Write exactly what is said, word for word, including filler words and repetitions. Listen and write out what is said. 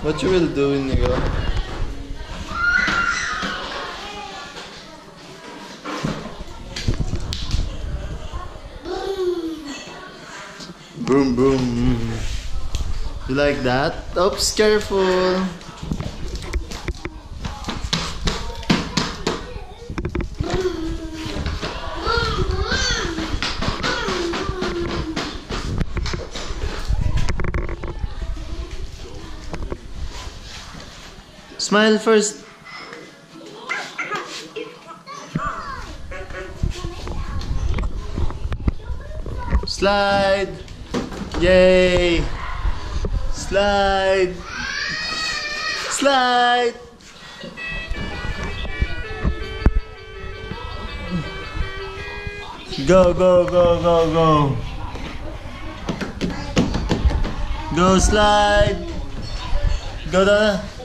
What you will do, Yñigo? Boom, boom. You like that? Oops, careful. Smile first. Slide. Yay. Slide. Slide. Go, go, go, go, go. Go slide. Go down.